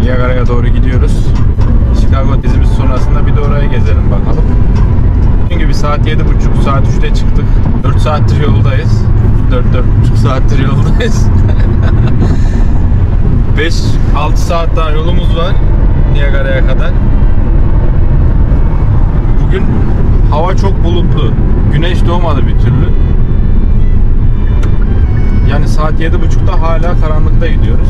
Niagara'ya doğru gidiyoruz. Chicago dizimiz sonrasında bir de oraya gezelim bakalım. Bugün gibi saat 7.30, saat 3'te çıktık. 4 saattir yoldayız. 4,5 saattir yoldayız. 5-6 saat daha yolumuz var Niagara'ya kadar. Bugün hava çok bulutlu. Güneş doğmadı bir türlü. Yani saat 7.30'da hala karanlıkta gidiyoruz.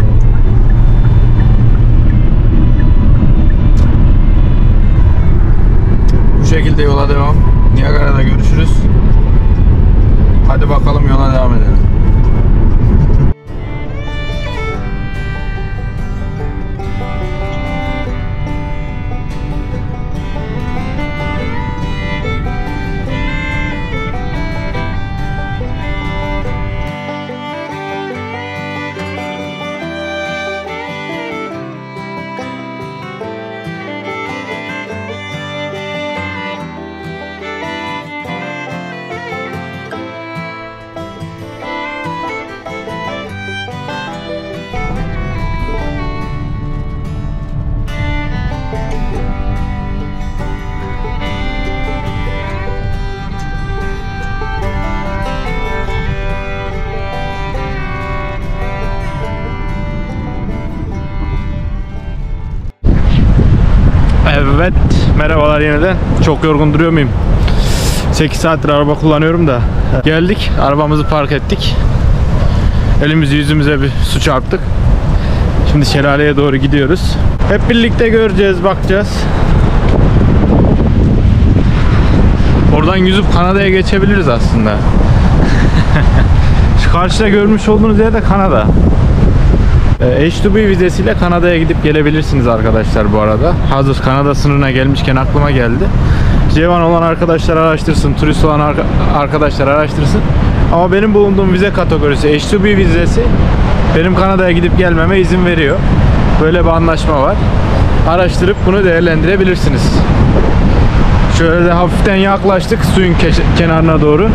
Bu şekilde yola devam. Niagara'da görüşürüz. Hadi bakalım yola devam edelim. Evet, merhabalar yeniden. Çok yorgun duruyor muyum? 8 saattir araba kullanıyorum da. Geldik, arabamızı park ettik. Elimizi yüzümüze bir su çarptık. Şimdi şelaleye doğru gidiyoruz. Hep birlikte göreceğiz, bakacağız. Oradan yüzüp Kanada'ya geçebiliriz aslında. Şu karşıda görmüş olduğunuz yer de Kanada. H2B vizesiyle Kanada'ya gidip gelebilirsiniz arkadaşlar bu arada. Hazır Kanada sınırına gelmişken aklıma geldi. Cevan olan arkadaşlar araştırsın, turist olan arkadaşlar araştırsın. Ama benim bulunduğum vize kategorisi H2B vizesi benim Kanada'ya gidip gelmeme izin veriyor. Böyle bir anlaşma var. Araştırıp bunu değerlendirebilirsiniz. Şöyle de hafiften yaklaştık suyun kenarına doğru.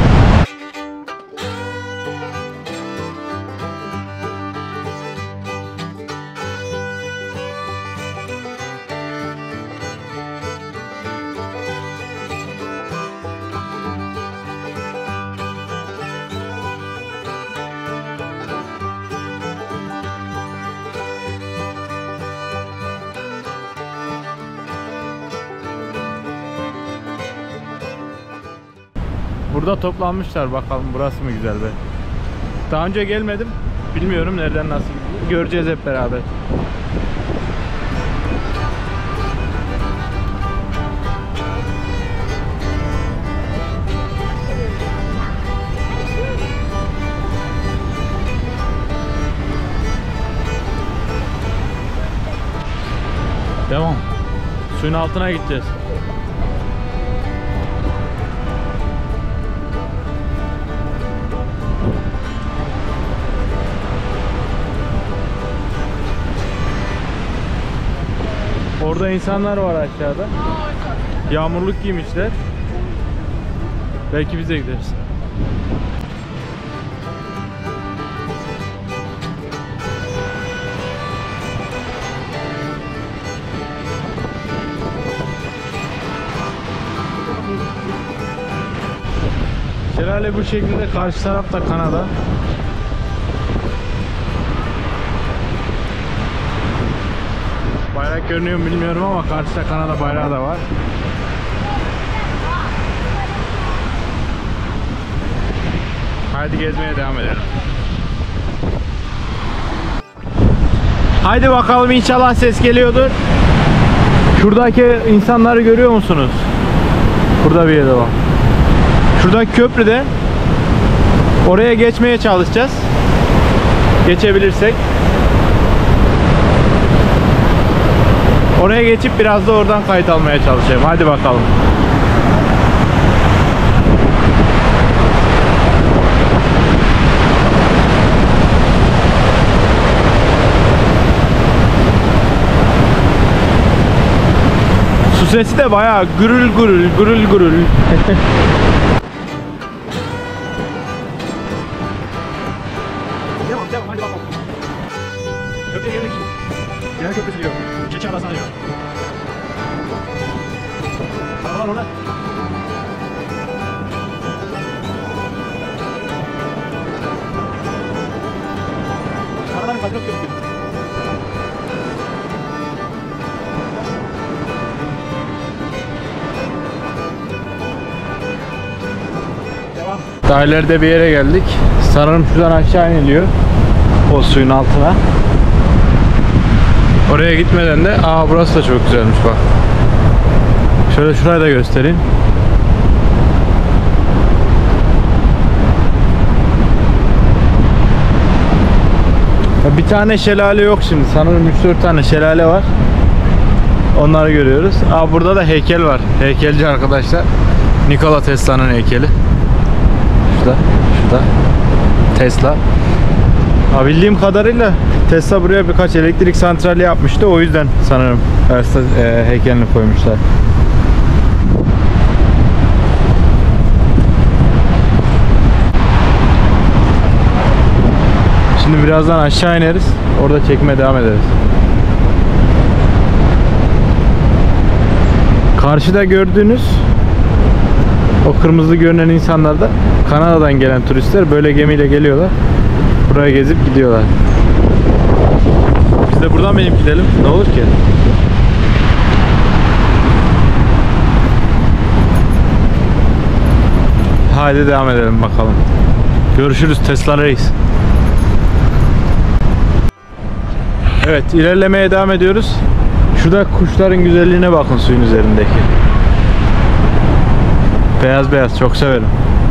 Burada toplanmışlar, bakalım burası mı güzel be. Daha önce gelmedim. Bilmiyorum nereden nasıl gidiyor. Göreceğiz hep beraber. Devam. Suyun altına gideceğiz. Orada insanlar var aşağıda. Yağmurluk giymişler. Belki bize gideriz. Şelale bu şekilde, karşı tarafta Kanada. Bayrak görünüyor mu bilmiyorum ama karşıda Kanada bayrağı da var. Haydi gezmeye devam edelim. Haydi bakalım, inşallah ses geliyordur. Şuradaki insanları görüyor musunuz? Burada bir yerde var. Şuradaki köprüde. Oraya geçmeye çalışacağız. Geçebilirsek. Oraya geçip biraz da oradan kayıt almaya çalışacağım. Hadi bakalım. Su sesi de bayağı gürül gürül gürül gürül. Devam hadi bakalım. Köprüye geldik. Cevan ona. Aradan kaçak yok. Daha ileride bir yere geldik. Sanırım şuradan aşağı iniliyor. O suyun altına. Oraya gitmeden de burası da çok güzelmiş bak. Şöyle şurayı da göstereyim. Bir tane şelale yok şimdi. Sanırım 3-4 tane şelale var. Onları görüyoruz. Burada da heykel var. Heykelci arkadaşlar. Nikola Tesla'nın heykeli. Şurada. Tesla. Bildiğim kadarıyla Tesla buraya birkaç elektrik santrali yapmıştı. O yüzden sanırım heykelini koymuşlar. Şimdi birazdan aşağı ineriz. Orada çekmeye devam ederiz. Karşıda gördüğünüz o kırmızı görünen insanlar da Kanada'dan gelen turistler, böyle gemiyle geliyorlar. Buraya gezip gidiyorlar. Biz de buradan benim gidelim. Ne olur ki? Haydi devam edelim bakalım. Görüşürüz Tesla Reis. Evet, ilerlemeye devam ediyoruz. Şurada kuşların güzelliğine bakın, suyun üzerindeki. Beyaz beyaz, çok severim.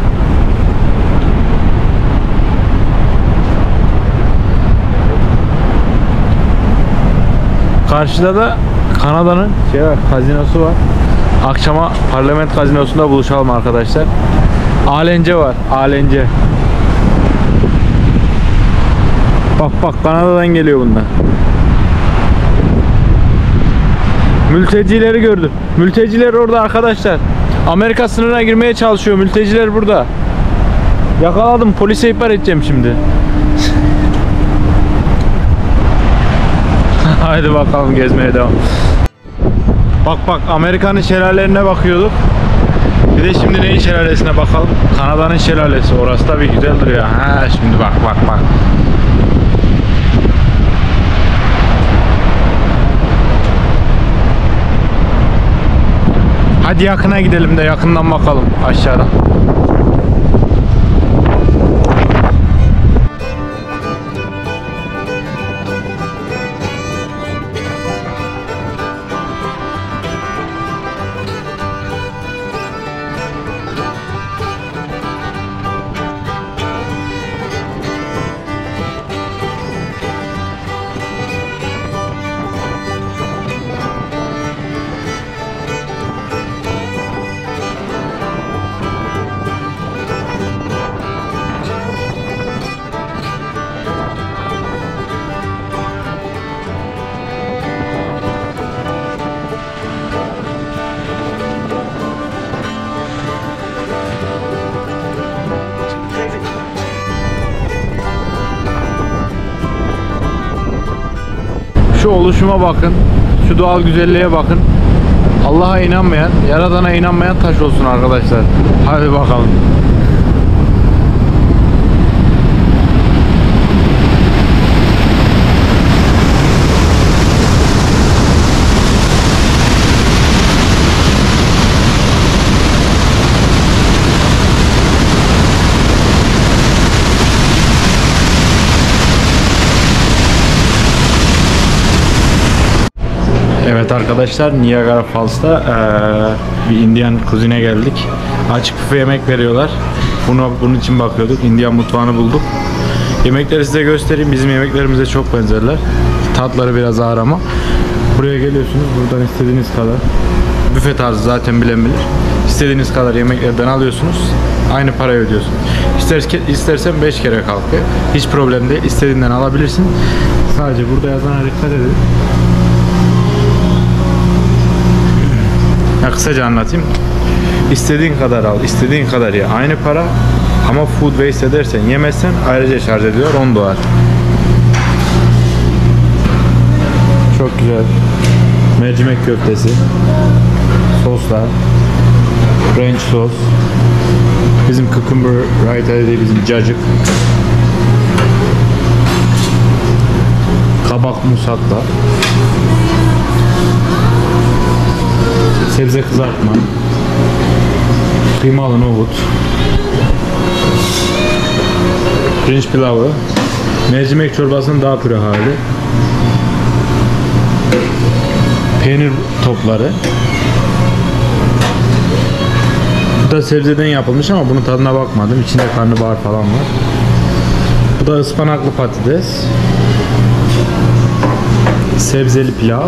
Karşıda da Kanada'nın kazinosu var. Akşama Parlament Kazinosu'nda buluşalım arkadaşlar. Alence var, Alence. Bak Kanada'dan geliyor bunlar. Mültecileri gördüm. Mülteciler orada arkadaşlar. Amerika sınırına girmeye çalışıyor. Mülteciler burada. Yakaladım. Polise ihbar edeceğim şimdi. Haydi bakalım, gezmeye devam. Bak Amerika'nın şelalelerine bakıyorduk. Bir de şimdi neyin şelalesine bakalım? Kanada'nın şelalesi. Orası da bir güzel duruyor. Şimdi bak. Hadi yakına gidelim de yakından bakalım aşağıda. Şu oluşuma bakın. Şu doğal güzelliğe bakın. Allah'a inanmayan, Yaradan'a inanmayan taş olsun arkadaşlar. Hadi bakalım. Evet arkadaşlar, Niagara Falls'ta bir Indian kuzine geldik. Açık büfe yemek veriyorlar. Bunun için bakıyorduk. Indian mutfağını bulduk. Yemekleri size göstereyim. Bizim yemeklerimize çok benzerler. Tatları biraz ağır ama. Buraya geliyorsunuz. Buradan istediğiniz kadar. Büfe tarzı, zaten bilen bilir. İstediğiniz kadar yemeklerden alıyorsunuz. Aynı parayı ödüyorsun. İstersen 5 kere kalkıyor. Hiç problem değil. İstediğinden alabilirsin. Sadece burada yazana dikkat edin. Kısaca anlatayım. İstediğin kadar al, istediğin kadar ye. Aynı para ama food waste edersen, yemezsen ayrıca şarj ediyor, 10 dolar. Çok güzel. Mercimek köftesi, soslar. ranch sos. Bizim cucumber raita değil, bizim cacık. Kabak musakka. Sebze kızartma. Kıymalı nohut. Pirinç pilavı. Mercimek çorbasının daha püre hali. Peynir topları. Bu da sebzeden yapılmış ama bunun tadına bakmadım. İçinde karnabahar falan var. Bu da ıspanaklı patates. Sebzeli pilav.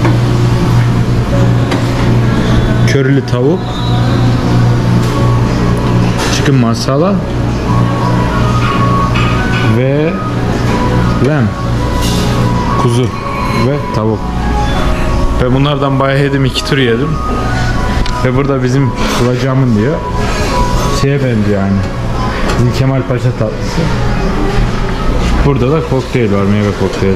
Körili tavuk. Chicken masala. Ve lamb. Kuzu ve tavuk. Ve bunlardan bayağı yedim, 2 tur yedim. Ve burada bizim kulacağımın diyor. Şeye benziyor yani. Bizim Kemal Paşa tatlısı. Burada da kokteyl var, meyve kokteyli.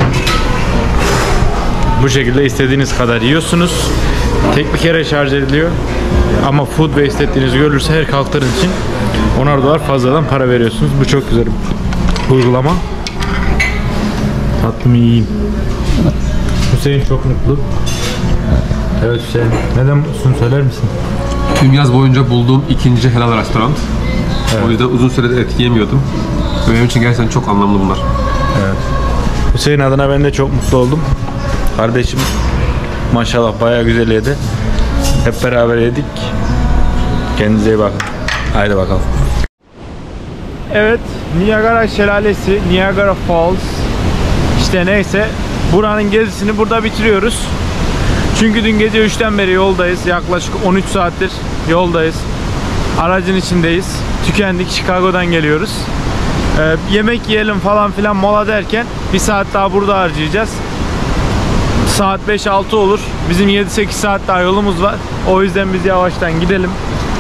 Bu şekilde istediğiniz kadar yiyorsunuz. Tek bir kere şarj ediliyor. Ama food waste ettiğinizi görülürse her kalktığınız için $10 fazladan para veriyorsunuz. Bu çok güzel bir uygulama. Tatlımı yiyeyim. Hüseyin çok mutlu. Evet Hüseyin. Neden mutlusun, söyler misin? Tüm yaz boyunca bulduğum ikinci helal restoran. Evet. O yüzden uzun süredir et yemiyordum. Benim için gerçekten çok anlamlı bunlar. Evet. Hüseyin adına ben de çok mutlu oldum. Kardeşim maşallah bayağı güzel yedi. Hep beraber yedik. Kendinize iyi bakın. Haydi bakalım. Evet, Niagara Şelalesi, Niagara Falls. İşte neyse, buranın gezisini burada bitiriyoruz. Çünkü dün gece 3'ten beri yoldayız. Yaklaşık 13 saattir yoldayız. Aracın içindeyiz. Tükendik. Chicago'dan geliyoruz. Yemek yiyelim falan filan mola derken bir saat daha burada harcayacağız. Saat 5-6 olur. Bizim 7-8 saat daha yolumuz var. O yüzden biz yavaştan gidelim.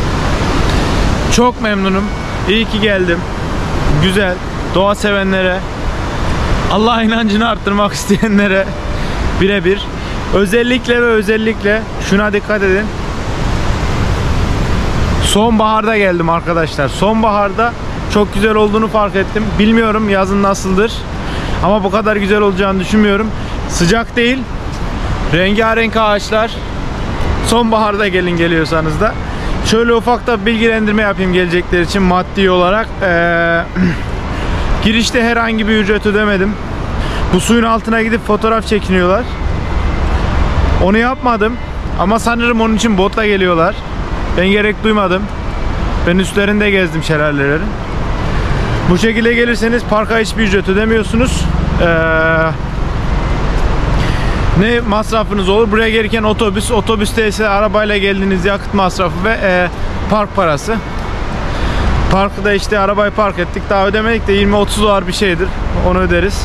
Çok memnunum. İyi ki geldim. Güzel. Doğa sevenlere, Allah inancını arttırmak isteyenlere birebir. Özellikle ve özellikle şuna dikkat edin. Sonbaharda geldim arkadaşlar. Sonbaharda çok güzel olduğunu fark ettim. Bilmiyorum yazın nasıldır. Ama bu kadar güzel olacağını düşünmüyorum. Sıcak değil. Rengarenk ağaçlar. Sonbaharda gelin geliyorsanız da. Şöyle ufak da bilgilendirme yapayım gelecekler için maddi olarak. Girişte herhangi bir ücret ödemedim. Bu suyun altına gidip fotoğraf çekiniyorlar. Onu yapmadım. Ama sanırım onun için botla geliyorlar. Ben gerek duymadım. Ben üstlerinde gezdim şelalelerin. Bu şekilde gelirseniz parka hiçbir ücret ödemiyorsunuz. Ne masrafınız olur? Buraya gelirken otobüs. Otobüste ise arabayla geldiğiniz yakıt masrafı ve park parası. Parkta işte arabayı park ettik. Daha ödemedik de $20-30 bir şeydir. Onu öderiz.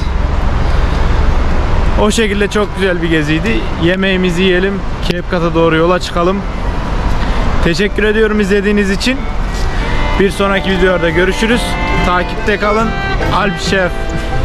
O şekilde çok güzel bir geziydi. Yemeğimizi yiyelim. Cape Cod'a doğru yola çıkalım. Teşekkür ediyorum izlediğiniz için. Bir sonraki videoda görüşürüz. Takipte kalın. Alp Şef.